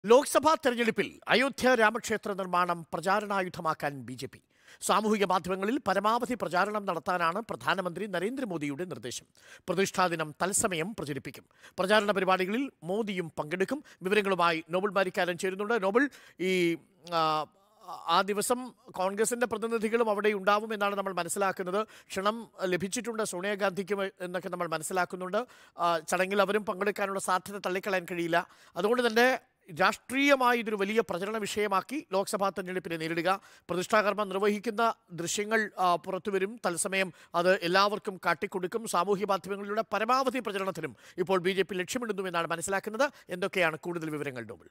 ലോക്സഭാ തെരഞ്ഞെടുപ്പിൽ അയോധ്യ രാമക്ഷേത്ര നിർമ്മാണം പ്രചാരണായുധമാക്കാൻ ബി.ജെ.പി. സാമൂഹിക മാധ്യമങ്ങളിൽ പരമാവധി പ്രചാരണം നടത്താനാണ് പ്രധാനമന്ത്രി നരേന്ദ്രമോദിയുടെ നിർദ്ദേശം. പ്രതിഷ്ഠാദിനം തത്സമയം പ്രചരിപ്പിക്കും. പ്രചാരണ പരിപാടികളിൽ മോദിയും പങ്കെടുക്കും. വിവരങ്ങളുമായി നോബൽ മാരിക്കാരൻ ചേരുന്നുണ്ട്. നോബൽ, ആ ദിവസം കോൺഗ്രസിന്റെ പ്രതിനിധികളും അവിടെ ഉണ്ടാവും എന്നാണ് നമ്മൾ മനസ്സിലാക്കുന്നത്. ക്ഷണം ലഭിച്ചിട്ടുണ്ട് സോണിയാഗാന്ധിക്കും എന്നൊക്കെ നമ്മൾ മനസ്സിലാക്കുന്നുണ്ട്. ചടങ്ങിൽ അവരും പങ്കെടുക്കാനുള്ള സാധ്യത തള്ളിക്കളയാൻ കഴിയില്ല. അതുകൊണ്ട് തന്നെ രാഷ്ട്രീയമായി ഇതൊരു വലിയ പ്രചരണ വിഷയമാക്കി ലോക്സഭാ തെരഞ്ഞെടുപ്പിനെ നേരിടുക. പ്രതിഷ്ഠാകർമ്മം നിർവഹിക്കുന്ന ദൃശ്യങ്ങൾ പുറത്തുവരും. തത്സമയം അത് എല്ലാവർക്കും കാട്ടിക്കൊടുക്കും. സാമൂഹ്യ മാധ്യമങ്ങളിലൂടെ പരമാവധി പ്രചരണത്തിനും ഇപ്പോൾ ബി.ജെ.പി. ലക്ഷ്യമിടുന്നു എന്നാണ് മനസ്സിലാക്കുന്നത്. എന്തൊക്കെയാണ് കൂടുതൽ വിവരങ്ങൾ നോബൽ?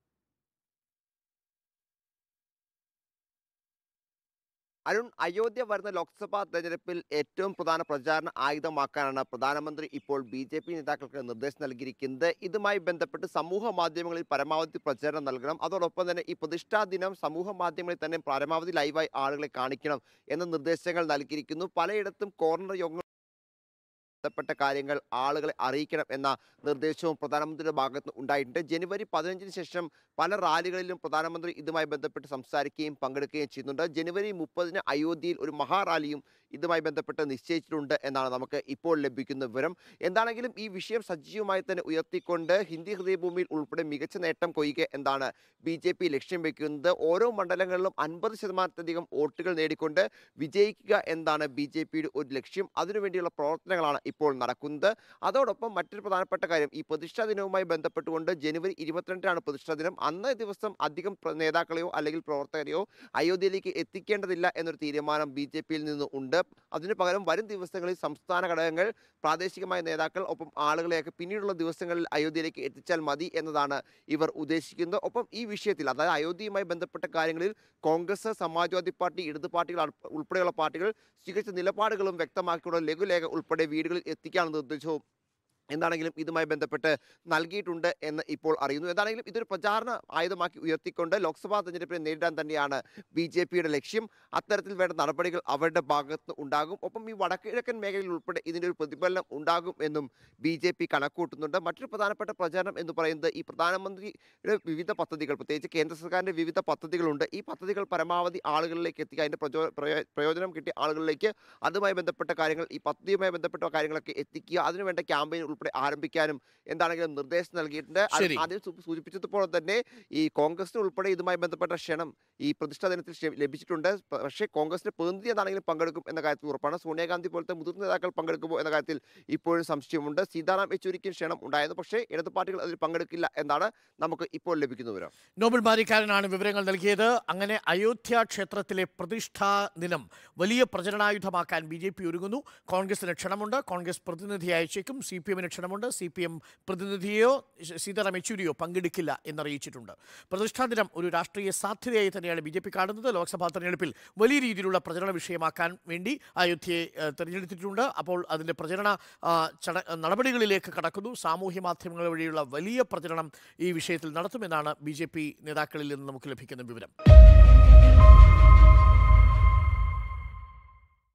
അരുൺ, അയോധ്യ വരുന്ന ലോക്സഭാ തെരഞ്ഞെടുപ്പിൽ ഏറ്റവും പ്രധാന പ്രചാരണ ആയുധമാക്കാനാണ് പ്രധാനമന്ത്രി ഇപ്പോൾ ബി.ജെ.പി. നേതാക്കൾക്ക് നിർദ്ദേശം നൽകിയിരിക്കുന്നത്. ഇതുമായി ബന്ധപ്പെട്ട് സമൂഹ മാധ്യമങ്ങളിൽ പരമാവധി പ്രചാരണം നൽകണം. അതോടൊപ്പം തന്നെ ഈ പ്രതിഷ്ഠാ ദിനം സമൂഹ മാധ്യമങ്ങളിൽ തന്നെ പരമാവധി ലൈവായി ആളുകളെ കാണിക്കണം എന്ന നിർദ്ദേശങ്ങൾ നൽകിയിരിക്കുന്നു. പലയിടത്തും കോർണർ യോഗങ്ങൾ ബന്ധപ്പെട്ട കാര്യങ്ങൾ ആളുകളെ അറിയിക്കണം എന്ന നിർദ്ദേശവും പ്രധാനമന്ത്രിയുടെ ഭാഗത്ത് ഉണ്ടായിട്ടുണ്ട്. ജനുവരി 15 ശേഷം പല റാലികളിലും പ്രധാനമന്ത്രി ഇതുമായി ബന്ധപ്പെട്ട് സംസാരിക്കുകയും പങ്കെടുക്കുകയും ചെയ്യുന്നുണ്ട്. ജനുവരി 30 അയോധ്യയിൽ ഒരു മഹാറാലിയും ഇതുമായി ബന്ധപ്പെട്ട് നിശ്ചയിച്ചിട്ടുണ്ട് എന്നാണ് നമുക്ക് ഇപ്പോൾ ലഭിക്കുന്ന വിവരം. എന്താണെങ്കിലും ഈ വിഷയം സജീവമായി തന്നെ ഉയർത്തിക്കൊണ്ട് ഹിന്ദി ഹൃദയഭൂമിയിൽ ഉൾപ്പെടെ മികച്ച നേട്ടം കൊയ്യുക എന്താണ് ബി.ജെ.പി. ലക്ഷ്യം വെക്കുന്നത്. ഓരോ മണ്ഡലങ്ങളിലും 50% വോട്ടുകൾ നേടിക്കൊണ്ട് വിജയിക്കുക എന്താണ് ബി.ജെ.പിയുടെ ഒരു ലക്ഷ്യം. അതിനുവേണ്ടിയുള്ള പ്രവർത്തനങ്ങളാണ് ഇപ്പോൾ നടക്കുന്നത്. അതോടൊപ്പം മറ്റൊരു പ്രധാനപ്പെട്ട കാര്യം, ഈ പ്രതിഷ്ഠാ ദിനവുമായി ബന്ധപ്പെട്ടുകൊണ്ട് ജനുവരി 22 പ്രതിഷ്ഠാ ദിനം. അന്നേ ദിവസം അധികം നേതാക്കളെയോ അല്ലെങ്കിൽ പ്രവർത്തകരെയോ അയോധ്യയിലേക്ക് എത്തിക്കേണ്ടതില്ല എന്നൊരു തീരുമാനം ബി.ജെ.പിയിൽ നിന്ന് ഉണ്ട്. അതിനു പകരം വരും ദിവസങ്ങളിൽ സംസ്ഥാന ഘടകങ്ങൾ, പ്രാദേശികമായ നേതാക്കൾ, ഒപ്പം ആളുകളെയൊക്കെ പിന്നീടുള്ള ദിവസങ്ങളിൽ അയോധ്യയിലേക്ക് എത്തിച്ചാൽ മതി എന്നതാണ് ഇവർ ഉദ്ദേശിക്കുന്നത്. ഒപ്പം ഈ വിഷയത്തിൽ, അതായത് അയോധ്യയുമായി ബന്ധപ്പെട്ട കാര്യങ്ങളിൽ കോൺഗ്രസ്, സമാജ്വാദി പാർട്ടി, ഇടത് പാർട്ടികൾ ഉൾപ്പെടെയുള്ള പാർട്ടികൾ സ്വീകരിച്ച നിലപാടുകളും വ്യക്തമാക്കിയുള്ള ലഘുലേഖ ഉൾപ്പെടെ വീടുകളിൽ എത്തിക്കാനുള്ള നിർദ്ദേശവും എന്താണെങ്കിലും ഇതുമായി ബന്ധപ്പെട്ട് നൽകിയിട്ടുണ്ട് എന്ന് ഇപ്പോൾ അറിയുന്നു. എന്താണെങ്കിലും ഇതൊരു പ്രചാരണ ആയുധമാക്കി ഉയർത്തിക്കൊണ്ട് ലോക്സഭാ തെരഞ്ഞെടുപ്പിനെ നേരിടാൻ തന്നെയാണ് ബി.ജെ.പിയുടെ ലക്ഷ്യം. അത്തരത്തിൽ വേണ്ട നടപടികൾ അവരുടെ ഭാഗത്ത് ഉണ്ടാകും. ഒപ്പം ഈ വടക്കിഴക്കൻ മേഖലയിൽ ഉൾപ്പെടെ ഇതിൻ്റെ ഒരു പ്രതിഫലനം ഉണ്ടാകും എന്നും ബി.ജെ.പി. കണക്കൂട്ടുന്നുണ്ട്. മറ്റൊരു പ്രധാനപ്പെട്ട പ്രചാരണം എന്ന് പറയുന്നത് ഈ പ്രധാനമന്ത്രിയുടെ വിവിധ പദ്ധതികൾ, പ്രത്യേകിച്ച് കേന്ദ്ര സർക്കാരിൻ്റെ വിവിധ പദ്ധതികളുണ്ട്. ഈ പദ്ധതികൾ പരമാവധി ആളുകളിലേക്ക് എത്തിക്കുക, അതിൻ്റെ പ്രയോജനം കിട്ടിയ ആളുകളിലേക്ക് അതുമായി ബന്ധപ്പെട്ട കാര്യങ്ങൾ, ഈ പദ്ധതിയുമായി ബന്ധപ്പെട്ട കാര്യങ്ങളൊക്കെ എത്തിക്കുക, അതിനുവേണ്ട ക്യാമ്പയിൻ ഉൾപ്പെടെ ആരംഭിക്കാനും എന്താണെങ്കിലും നിർദ്ദേശം നൽകിയിട്ടുണ്ട്. ആദ്യം സൂചിപ്പിച്ചതുപോലെ തന്നെ ഈ കോൺഗ്രസിന് ഉൾപ്പെടെ ഇതുമായി ബന്ധപ്പെട്ട ക്ഷണം ഈ പ്രതിഷ്ഠാ ദിനത്തിൽ ലഭിച്ചിട്ടുണ്ട്. പക്ഷേ കോൺഗ്രസിന്റെ പ്രതിനിധി എന്താണെങ്കിലും പങ്കെടുക്കും എന്ന കാര്യത്തിൽ ഉറപ്പാണ്. സോണിയാഗാന്ധി പോലത്തെ മുതിർന്ന നേതാക്കൾ പങ്കെടുക്കുമോ എന്ന കാര്യത്തിൽ ഇപ്പോഴും സംശയമുണ്ട്. സീതാറാം യെച്ചൂരിക്കും ക്ഷണം ഉണ്ടായിരുന്നു, പക്ഷേ ഇടത് പാർട്ടികൾ അതിൽ പങ്കെടുക്കില്ല എന്നാണ് നമുക്ക് ഇപ്പോൾ ലഭിക്കുന്ന വിവരം. നോബൽ മാരിക്കാരനാണ് വിവരങ്ങൾ നൽകിയത്. അങ്ങനെ അയോധ്യ ക്ഷേത്രത്തിലെ പ്രതിഷ്ഠാ ദിനം വലിയ പ്രചരണായുധമാക്കാൻ ബി.ജെ.പി. ഒരുങ്ങുന്നു. കോൺഗ്രസിന് ക്ഷണമുണ്ട്, കോൺഗ്രസ് പ്രതിനിധി അയച്ചേക്കും. CPM ക്ഷണമുണ്ട്. CPM പ്രതിനിധിയോ സീതാറാം യെച്ചൂരിയോ പങ്കെടുക്കില്ല എന്നറിയിച്ചിട്ടുണ്ട്. പ്രതിഷ്ഠാ ദിനം ഒരു രാഷ്ട്രീയ സാധ്യതയായി തന്നെയാണ് ബി.ജെ.പി. കാണുന്നത്. ലോക്സഭാ തെരഞ്ഞെടുപ്പിൽ വലിയ രീതിയിലുള്ള പ്രചരണ വിഷയമാക്കാൻ വേണ്ടി അയോധ്യയെ തിരഞ്ഞെടുത്തിട്ടുണ്ട്. അപ്പോൾ അതിൻ്റെ പ്രചരണ നടപടികളിലേക്ക് കടക്കുന്നു. സാമൂഹ്യ മാധ്യമങ്ങൾ വഴിയുള്ള വലിയ പ്രചരണം ഈ വിഷയത്തിൽ നടത്തുമെന്നാണ് ബി.ജെ.പി. നേതാക്കളിൽ നിന്ന് നമുക്ക് ലഭിക്കുന്ന വിവരം.